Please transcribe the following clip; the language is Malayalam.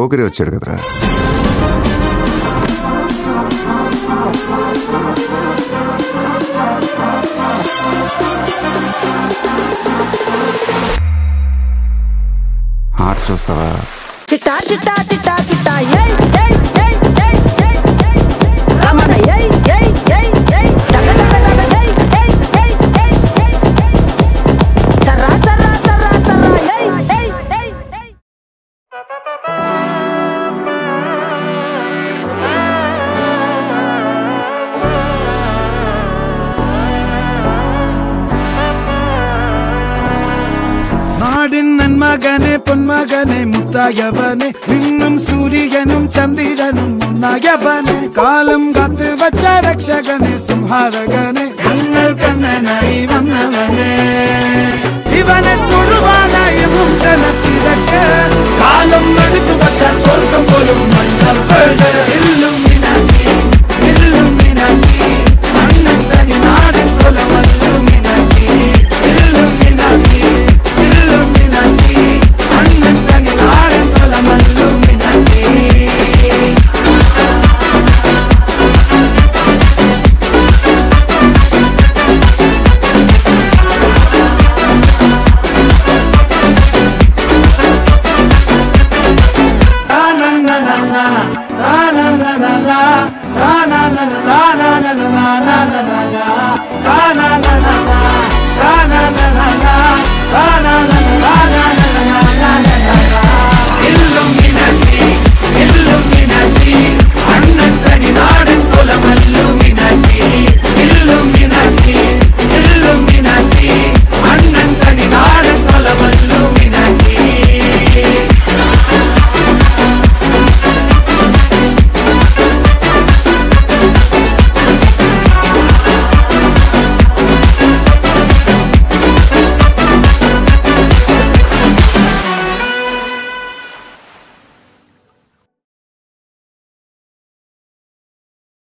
పోకరి వచ్చాడు కదరా. ఆట చూస్తావా? చిట్టా చిట్టా చిట్టా చిట్టా ఏయ్ ఏయ్ ఏయ్ ఏయ్ ఏయ్ ఏయ్ రమణ ఏయ్ ఏయ్ ఏయ్ ఏయ్ దగ దగ దగ ఏయ్ ఏయ్ ఏయ్ ఏయ్ ఏయ్ చర్రా చర్రా చర్రా చర్రా ఏయ్ ఏయ్ ఏయ్ ఏయ్. നാടിൻ നന്മകനെ പൊന്മകനെ മുത്തായവനെ നിന്നും സൂര്യനും ചന്ദ്രനും ഒന്നായവനെ കാലം കാത്ത് വച്ച രക്ഷകനെ സംഹാരകനെ ഞങ്ങൾ കണ്ണനായി വന്നവനെ